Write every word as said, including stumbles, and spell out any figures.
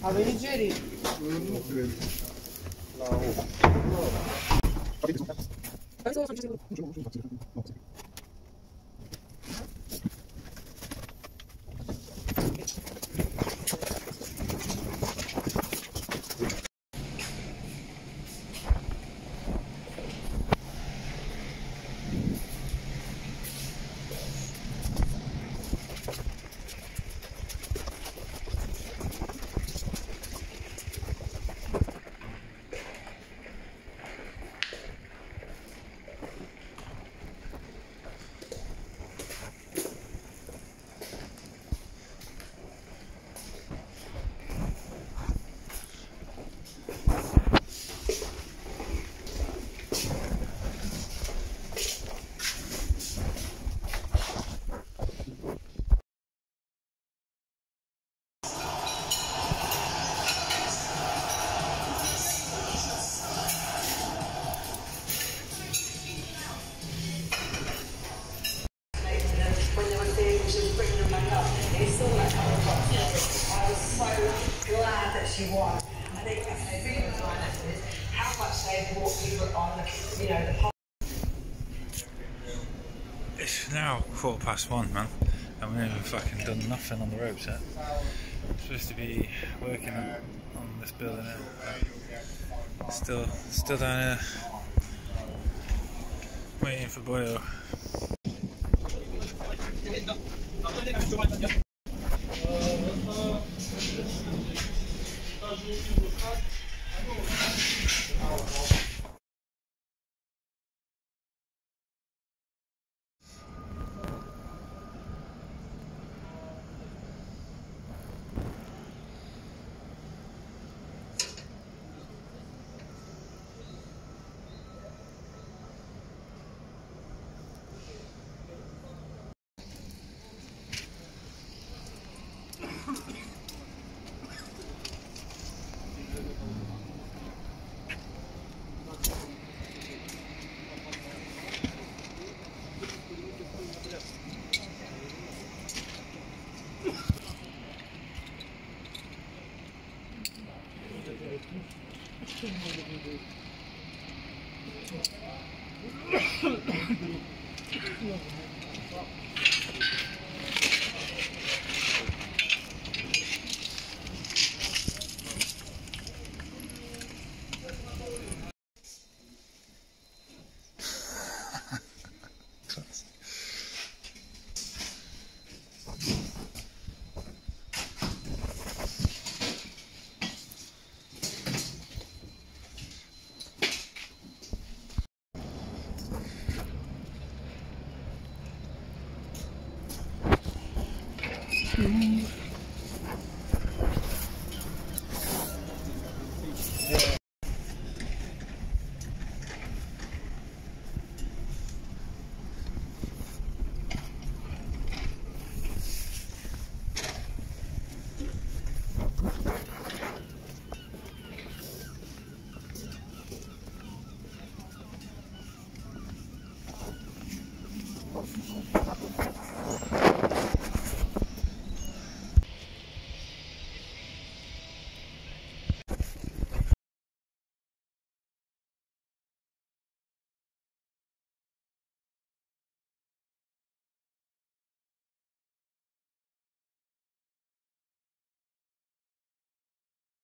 Avevi giri? Non credo. She won. I think the thing with my lesson is how much they brought people on the, you know, the It's now quarter past one, man, and we haven't fucking done nothing on the ropes yet. I'm supposed to be working on, on this building now. Still, still down here, waiting for Boyo.